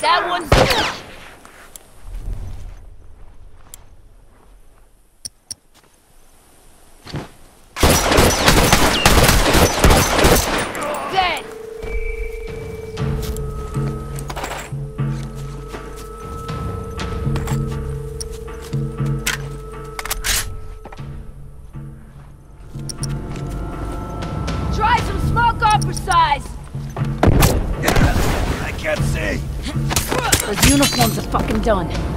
That one's... dead! Try some smoke opera size! I can't see. Those uniforms are fucking done.